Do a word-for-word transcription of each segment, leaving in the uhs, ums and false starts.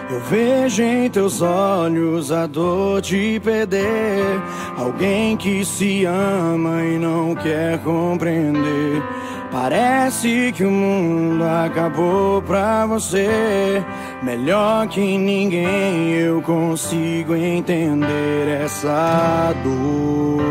Eu vejo em teus olhos a dor de perder alguém que se ama e não quer compreender. Parece que o mundo acabou pra você. Melhor que ninguém eu consigo entender essa dor.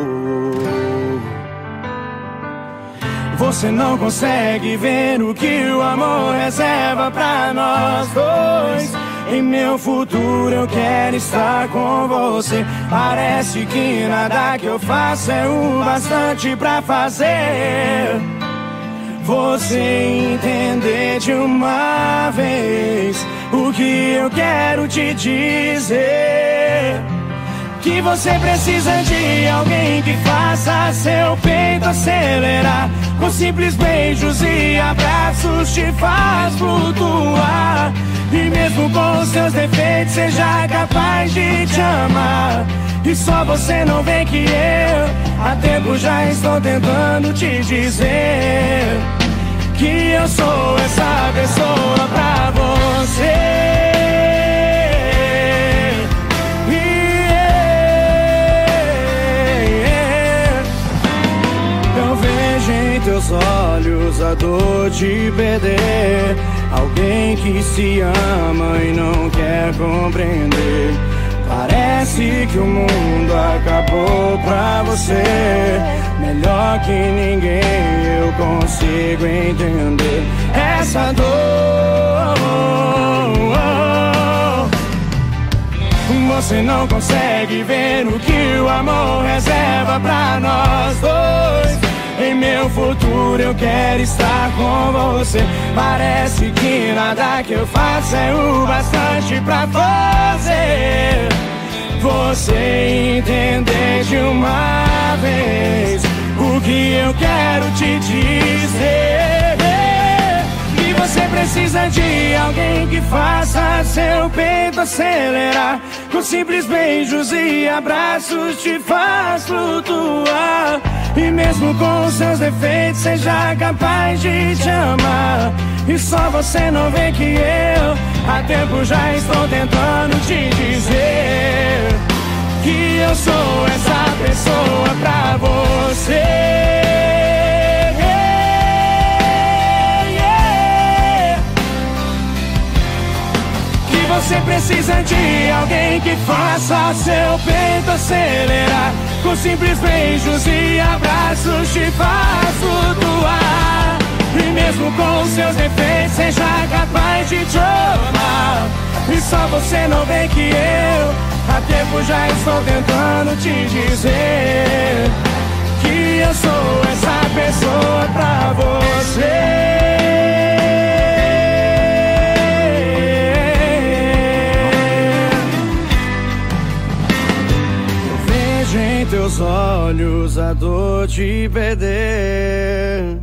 Você não consegue ver o que o amor reserva pra nós dois. Em meu futuro eu quero estar com você. Parece que nada que eu faço é o bastante pra fazer você entender de uma vez o que eu quero te dizer. Que você precisa de alguém que faça seu peito acelerar. Com simples beijos e abraços te faz flutuar. E mesmo com os seus defeitos seja capaz de te amar. E só você não vê que eu há tempo já estou tentando te dizer que eu sou essa pessoa pra você. Teus olhos a dor de perder alguém que se ama e não quer compreender. Parece que o mundo acabou pra você. Melhor que ninguém eu consigo entender essa dor. Você não consegue ver o que o amor reserva pra nós dois. Em meu futuro eu quero estar com você. Parece que nada que eu faço é o bastante pra fazer você entender de uma vez o que eu quero te dizer. Que você precisa de alguém que faça seu peito acelerar. Com simples beijos e abraços te faz flutuar. E mesmo com os seus defeitos seja capaz de te amar. E só você não vê que eu há tempo já estou tentando te dizer que eu sou essa pessoa pra você. Que você precisa de alguém que faça seu peito acelerar. Com simples beijos e abraços te faz flutuar. E mesmo com os seus defeitos seja capaz de te amar. E só você não vê que eu há tempo já estou tentando te dizer que eu sou essa pessoa pra você. Em teus olhos a dor de perder.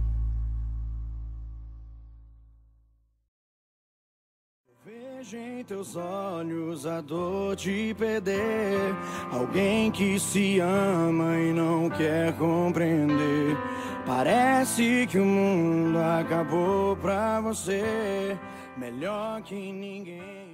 Vejo em teus olhos a dor de perder alguém que se ama e não quer compreender. Parece que o mundo acabou pra você. Melhor que ninguém.